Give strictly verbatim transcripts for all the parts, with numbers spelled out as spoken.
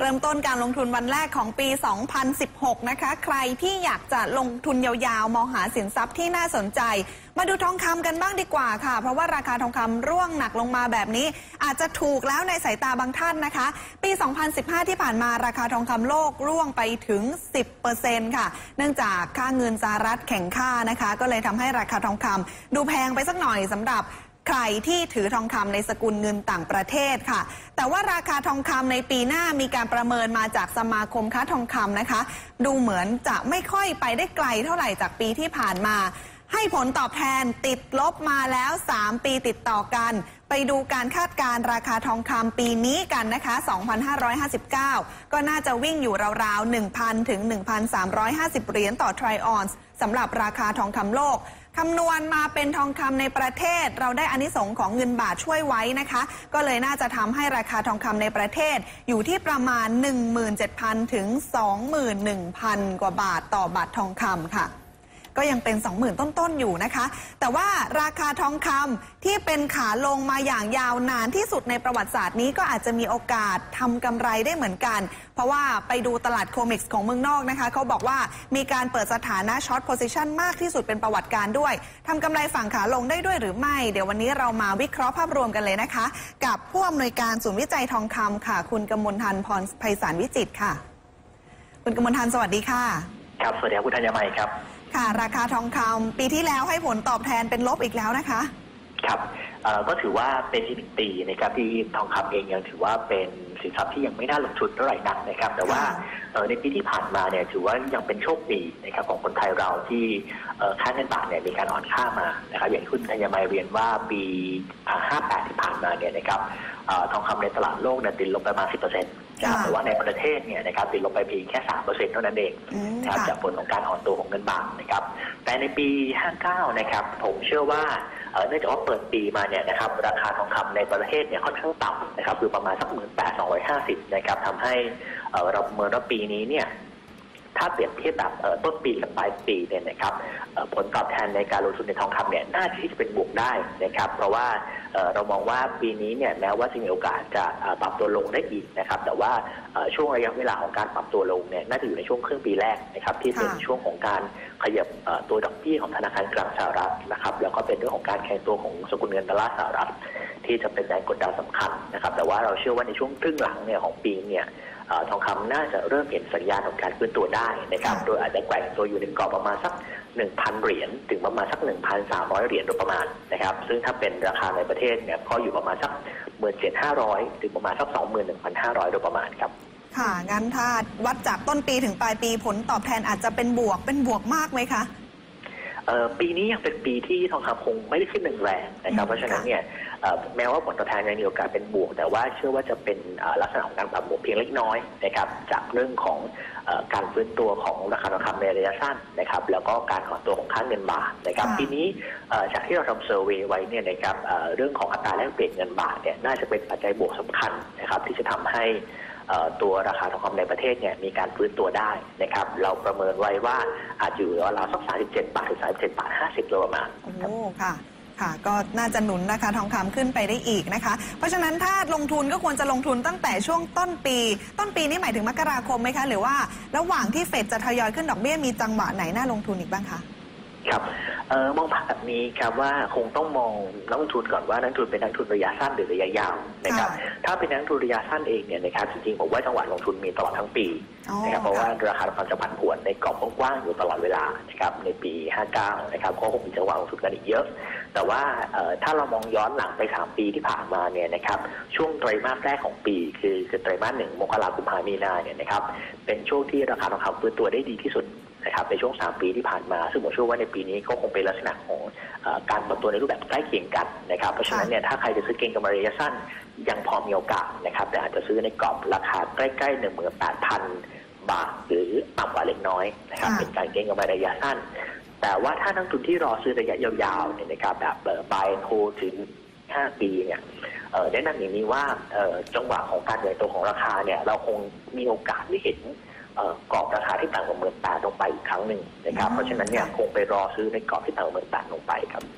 ริ่มต้นการลงทุนวันแรกของปี สองพันสิบหก นะคะ ใครที่อยากจะลงทุนยาวๆมองหาสินทรัพย์ที่น่าสนใจมาดูทองคำกันบ้างดีกว่าค่ะเพราะว่าราคาทองคำร่วงหนักลงมาแบบนี้อาจจะถูกแล้วในสายตาบางท่านนะคะปี สองพันสิบห้า ที่ผ่านมาราคาทองคำโลกร่วงไปถึง สิบเปอร์เซ็นต์ ค่ะเนื่องจากค่าเงินสหรัฐแข็งค่านะคะก็เลยทำให้ราคาทองคำดูแพงไปสักหน่อยสำหรับใครที่ถือทองคำในสกุลเงินต่างประเทศค่ะแต่ว่าราคาทองคำในปีหน้ามีการประเมินมาจากสมาคมค้าทองคำนะคะดูเหมือนจะไม่ค่อยไปได้ไกลเท่าไหร่จากปีที่ผ่านมาให้ผลตอบแทนติดลบมาแล้วสามปีติดต่อกันไปดูการคาดการณ์ราคาทองคำปีนี้กันนะคะสองพันห้าร้อยห้าสิบเก้าก็น่าจะวิ่งอยู่ราวๆ หนึ่งพัน ถึง หนึ่งพันสามร้อยห้าสิบ เหรียญต่อทริออนซ์สำหรับราคาทองคำโลกคำนวณมาเป็นทองคำในประเทศเราได้อานิสงส์ของเงินบาทช่วยไว้นะคะก็เลยน่าจะทำให้ราคาทองคำในประเทศอยู่ที่ประมาณ หนึ่งหมื่นเจ็ดพัน ถึง สองหมื่นหนึ่งพัน กว่าบาทต่อบาททองคำค่ะก็ยังเป็น สองหมื่น ต้นๆอยู่นะคะแต่ว่าราคาทองคำที่เป็นขาลงมาอย่างยาวนานที่สุดในประวัติศาสตร์นี้ก็อาจจะมีโอกาสทำกำไรได้เหมือนกันเพราะว่าไปดูตลาดโคเม็กซ์ของเมืองนอกนะคะเขาบอกว่ามีการเปิดสถานะช็อตโพซิชันมากที่สุดเป็นประวัติการด้วยทำกำไรฝั่งขาลงได้ด้วยหรือไม่เดี๋ยววันนี้เรามาวิเคราะห์ภาพรวมกันเลยนะคะกับผู้อำนวยการศูนย์วิจัยทองคำค่ะคุณกมลทันพรไพศาลวิจิตรค่ะคุณกมลทันสวัสดีค่ะครับสวัสดีครับคุณธัญมัยครับค่ะราคาทองคำปีที่แล้วให้ผลตอบแทนเป็นลบอีกแล้วนะคะครับก็ถือว่าเป็นอีกหนึ่งปีนะครับที่ทองคำเองยังถือว่าเป็นสินทรัพย์ที่ยังไม่น่าลงทุนเท่าไหร่นักนะครับแต่ว่าในปีที่ผ่านมาเนี่ยถือว่ายังเป็นโชคดีนะครับของคนไทยเราที่ค่าเงินบาทเนี่ยมีการอ่อนค่ามานะครับอย่างที่คุณธัญมัยเรียนว่าปีห้าแปดที่ผ่านมาเนี่ยนะครับทองคำในตลาดโลกเนี่ยติดลบไปประมาณ สิบเปอร์เซ็นต์ แต่ว่าในประเทศเนี่ยนะครับติดลบไปเพียงแค่ สามเปอร์เซ็นต์ เท่านั้นเองนะครับจากผลของการอ่อนตัวของเงินบาทนะครับแต่ในปีห้าเก้านะครับผมเชื่อว่าเนื่องจากว่าเปิดปีมาเนี่ยนะครับราคาทองคำในประเทศเนี่ยค่อนข้างต่ำนะครับคือประมาณสัก หนึ่งหมื่นแปดพันสองร้อยห้าสิบ นะครับทำให้เราประเมินว่าปีนี้เนี่ยถ้าเปรียบเทียบแบบต้นปีกับปลายปีเนี่ยนะครับผลตอบแทนในการลงทุนในทองคำเนี่ยน่าที่จะเป็นบวกได้นะครับเพราะว่าเรามองว่าปีนี้เนี่ยแม้ว่าจะมีโอกาสจะปรับตัวลงได้อีกนะครับแต่ว่าช่วงระยะเวลาของการปรับตัวลงเนี่ยน่าจะอยู่ในช่วงครึ่งปีแรกนะครับที่เป็นช่วงของการขยับตัวดอกเบี้ยของธนาคารกลางสหรัฐนะครับแล้วก็เป็นเรื่องของการแข็งตัวของสกุลเงินดอลลาร์สหรัฐที่จะเป็นแรงกดดันสำคัญนะครับแต่ว่าเราเชื่อว่าในช่วงครึ่งหลังเนี่ยของปีเนี่ยทองคำน่าจะเริ่มเห็นสัญญาณของการฟื้นตัวได้นะครับโดยอาจจะแกว่งตัวอยู่ในกรอบประมาณสัก หนึ่งพัน เหรียญถึงประมาณสัก หนึ่งพันสามร้อย เหรียญโดยประมาณนะครับซึ่งถ้าเป็นราคาในประเทศเนี่ยก็อยู่ประมาณสัก หนึ่งหมื่นเจ็ดพันห้าร้อย ถึงประมาณสัก สองหมื่นหนึ่งพันห้าร้อย โดยประมาณครับค่ะงั้นถ้าวัดจากต้นปีถึงปลายปีผลตอบแทนอาจจะเป็นบวกเป็นบวกมากไหมคะปีนี้ยังเป็นปีที่ทองคำคงไม่ได้ขึ้นหนึ่งแรงนะครับเพราะฉะนั้นเนี่ยแม้ว่าผลตอบแทนยังมีโอกาสเป็นบวกแต่ว่าเชื่อว่าจะเป็นลักษณะของการปรับบวกเพียงเล็กน้อยนะครับจากเรื่องของการฟื้นตัวของราคาทองคำในระยะสั้นนะครับแล้วก็การอ่อนตัวของค่าเงินบาทนะครับปีนี้จากที่เราทำเซอร์เวย์ไว้เนี่ยนะครับเรื่องของอัตราแลกเปลี่ยนเงินบาทเนี่ยน่าจะเป็นปัจจัยบวกสำคัญนะครับที่จะทำให้ตัวราคาทองคำในประเทศเนี่ยมีการฟื้นตัวได้นะครับเราประเมินไว้ว่าอาจอยู่ราวๆสักสามสิบเจ็ดบาทถึงสามสิบเจ็ดบาทห้าสิบโดยประมาณโอ้ค่ะค่ะก็น่าจะหนุนราคาทองคำขึ้นไปได้อีกนะคะเพราะฉะนั้นถ้าลงทุนก็ควรจะลงทุนตั้งแต่ช่วงต้นปีต้นปีนี้หมายถึงมกราคมไหมคะหรือว่าระหว่างที่เฟดจะทยอยขึ้นดอกเบี้ยมีจังหวะไหนน่าลงทุนอีกบ้างคะครับเอ่อมองภาพแบบนี้ครับว่าคงต้องมองนักลงทุนก่อนว่านักลงทุนเป็นนักลงทุนระยะสั้นหรือระยะยาวนะครับถ้าเป็นนักลงทุนระยะสั้นเองเนี่ยนะครับจริงๆผมว่าจังหวะลงทุนมีตลอดทั้งปีนะครับเพราะว่าราคาทองคำจะผันผวนในกรอบกว้างๆอยู่ตลอดเวลานะครับในปีห้าเก้านะครับก็คงมีจังหวะลงทุนกันอีกเยอะแต่ว่าถ้าเรามองย้อนหลังไปสามปีที่ผ่านมาเนี่ยนะครับช่วงไตรมาสแรกของปีคือคือไตรมาสหนึ่งมกราคมกุมภาพันธ์มีนาเนี่ยนะครับเป็นช่วงที่ราคาทองคำฟื้นตัวได้ดีที่สุดนะครับในช่วงสามปีที่ผ่านมาซึ่งผมเชื่อว่าในปีนี้ก็คงเป็นลักษณะของการปรับตัวในรูปแบบใกล้เคียงกันนะครับเพราะฉะนั้นเนี่ยถ้าใครจะซื้อเก็งกำไรระยะสั้นยังพอมีโอกาสนะครับแต่อาจจะซื้อในกรอบราคาใกล้ๆ หนึ่งหมื่นแปดพัน บาทหรือต่ำกว่าเล็กน้อยนะครับเป็นการเก็งกำไรระยะสั้นแต่ว่าถ้านักทุนที่รอซื้อระยะยาวๆเนี่ยนะครับแบบ buy and hold ถึงห้าปีเนี่ยแนะนำอย่างนี้ว่าจังหวะของการใหญ่โตของราคาเนี่ยเราคงมีโอกาสได้เห็นกรอบราคาที่ต่ำกว่าหมื่นแปดลงไปอีกครั้งหนึ่งนะครับเพราะฉะนั้นเนี่ยคงไปรอซื้อในกรอบที่ต่ำกว่าหมื่นแปดลงไปครับ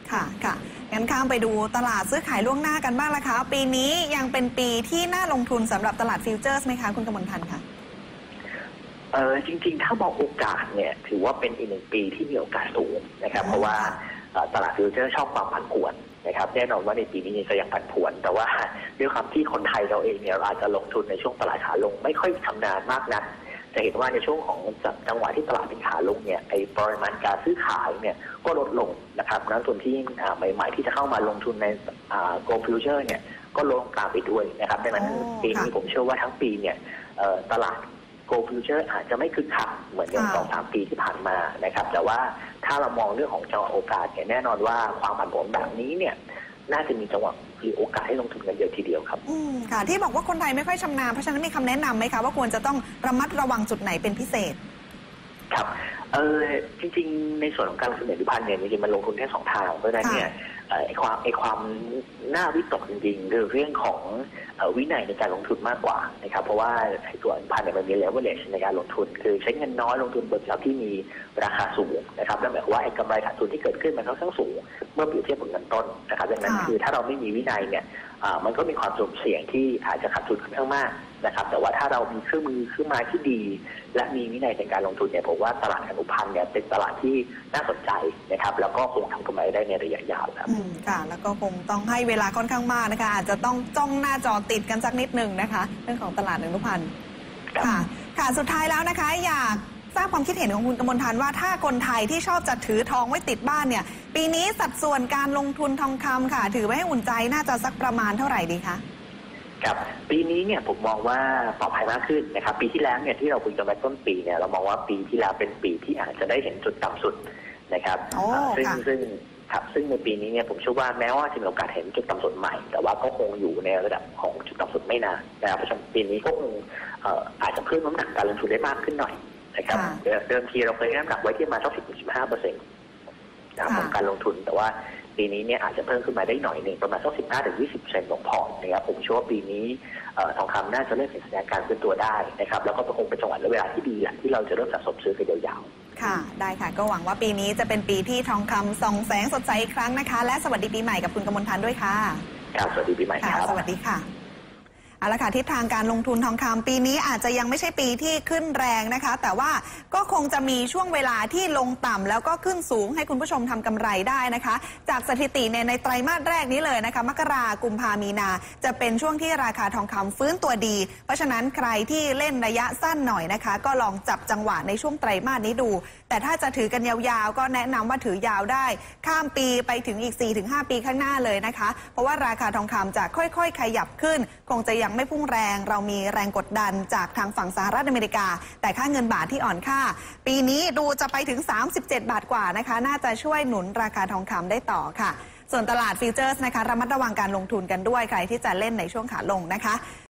ค่ะค่ะงั้นข้ามไปดูตลาดซื้อขายล่วงหน้ากันบ้างละคะปีนี้ยังเป็นปีที่น่าลงทุนสำหรับตลาดฟิวเจอร์สไหมคะคุณกมลพันธ์ค่ะเออจริงๆถ้ามองโอกาสเนี่ยถือว่าเป็นอีกหนึ่งปีที่มีโอกาสสูงนะครับเพราะว่าตลาดฟิวเจอร์ชอบความผันผวนนะครับแน่นอนว่าในปีนี้จะยังผันผวนแต่ว่าด้วยความที่คนไทยเราเองเนี่ยอาจจะลงทุนในช่วงตลาดขาลงไม่ค่อยชำนาญมากนักจะเห็นว่าในช่วงของจังหวะที่ตลาดเป็นขาลงเนี่ยไอ้ปริมาณการซื้อขายเนี่ยก็ลดลงนะครับนักลงทุนที่ใหม่ๆที่จะเข้ามาลงทุนในโกลด์ฟิวเจอร์เนี่ยก็ลดตามไปด้วยนะครับดังนั้นปีนี้ผมเชื่อว่าทั้งปีเนี่ยตลาดโกลด์ฟิวเจอร์อาจจะไม่คึกคักเหมือนอย่างสองสามปีที่ผ่านมานะครับแต่ว่าถ้าเรามองเรื่องของจังหวะโอกาสเนี่ยแน่นอนว่าความผันผวนแบบนี้เนี่ยน่าจะมีจังหวะหรือโอกาสให้ลงทุนกันเยอะทีเดียวครับอืมค่ะที่บอกว่าคนไทยไม่ค่อยชำนาญเพราะฉะนั้นมีคำแนะนำไหมคะว่าควรจะต้องระมัดระวังจุดไหนเป็นพิเศษครับเออจริงๆในส่วนของการลงทุนในผลิตภัณฑ์เนี่ยจริงๆมันลงทุนแค่สองทางเพราะฉะนั้นเนี่ยไอ้ความไอ้ความน่าวิตกจริงๆคือเรื่องของวินัยในการลงทุนมากกว่านะครับเพราะว่าตัวผลิตภัณฑ์เนี่ยมันมี leverage ในการลงทุนคือใช้เงินน้อยลงทุนบนสินทรัพย์ที่มีราคาสูงนะครับนั่นหมายความว่าไอ้กำไรขาดทุนที่เกิดขึ้นมันค่อนข้างสูงเมื่อเปรียบเทียบกับเงินต้นนะครับดังนั้นคือถ้าเราไม่มีวินัยเนี่ยมันก็มีความสุ่มเสี่ยงที่อาจจะขาดทุนค่อนข้างมากนะครับแต่ว่าถ้าเรามีเครื่องมือเครื่องไม้ที่ดีและมีวินัยในการลงทุนเนี่ยผมว่าตลาดอนุพันธ์เนี่ยเป็นตลาดที่น่าสนใจนะครับแล้วก็คงทำกำไรได้ในระยะยาวครับค่ะแล้วก็คงต้องให้เวลาค่อนข้างมากนะคะอาจจะต้องจ้องหน้าจอติดกันสักนิดหนึ่งนะคะเรื่องของตลาดอนุพันธ์ค่ะค่ะสุดท้ายแล้วนะคะอยากทราบความคิดเห็นของคุณกมลพันธ์ว่าถ้าคนไทยที่ชอบจะถือทองไว้ติดบ้านเนี่ยปีนี้สัดส่วนการลงทุนทองคำค่ะถือไว้ให้อุ่นใจน่าจะสักประมาณเท่าไหร่ดีคะครับปีนี้เนี่ยผมมองว่าปลอดภัยมากขึ้นนะครับปีที่แล้วเนี่ยที่เราคุยกันไปต้นปีเนี่ยเรามองว่าปีที่แล้วเป็นปีที่อาจจะได้เห็นจุดต่ำสุดนะครับซึ่งซึ่งครับซึ่งในปีนี้เนี่ยผมเชื่อว่าแม้ว่าจะมีโอกาสเห็นจุดต่ำสุดใหม่แต่ว่าก็คงอยู่ในระดับของจุดต่ำสุดไม่นานนะครับเพราะฉะนั้นปีนี้ก็คงอาจจะเพิ่มน้ำหนักการลงทุนได้มากขึ้นหน่อยนะครับเดิมทีเราเคยให้น้ำหนักไว้ที่มาสักสิบถึงสิบห้าเปอร์เซ็นต์ของการลงทุนแต่ว่าปีนี้เนี่ยอาจจะเพิ่มขึ้นมาได้หน่อยหนึ่งประมาณสักสิบห้าถึงยี่สิบเปอร์เซ็นต์ของพอร์ตนะครับผมเชื่อว่าปีนี้ทองคำน่าจะเริ่มเห็นสัญญาณการฟื้นตัวได้นะครับแล้วก็คงเป็นจังหวะและเวลาที่ดีแหละที่เราจะเริ่มสะสมซื้อกันยาวๆค่ะได้ค่ะก็หวังว่าปีนี้จะเป็นปีที่ทองคำส่องแสงสดใสอีกครั้งนะคะและสวัสดีปีใหม่กับคุณกมลพันธ์ด้วยค่ะครับสวัสดีปีใหม่ครับสวัสดีค่ะเอาละค่ะทิศทางการลงทุนทองคำปีนี้อาจจะยังไม่ใช่ปีที่ขึ้นแรงนะคะแต่ว่าก็คงจะมีช่วงเวลาที่ลงต่ำแล้วก็ขึ้นสูงให้คุณผู้ชมทำกำไรได้นะคะจากสถิติในในไตรมาสแรกนี้เลยนะคะมกรากุมภามีนาจะเป็นช่วงที่ราคาทองคำฟื้นตัวดีเพราะฉะนั้นใครที่เล่นระยะสั้นหน่อยนะคะก็ลองจับจังหวะในช่วงไตรมาสนี้ดูแต่ถ้าจะถือกันยาวๆก็แนะนำว่าถือยาวได้ข้ามปีไปถึงอีก สี่ถึงห้า ปีข้างหน้าเลยนะคะเพราะว่าราคาทองคำจะค่อยๆขยับขึ้นคงจะยังไม่พุ่งแรงเรามีแรงกดดันจากทางฝั่งสหรัฐอเมริกาแต่ค่าเงินบาทที่อ่อนค่าปีนี้ดูจะไปถึงสามสิบเจ็ดบาทกว่านะคะน่าจะช่วยหนุนราคาทองคำได้ต่อค่ะส่วนตลาดฟิวเจอร์สนะคะระมัดระวังการลงทุนกันด้วยใครที่จะเล่นในช่วงขาลงนะคะ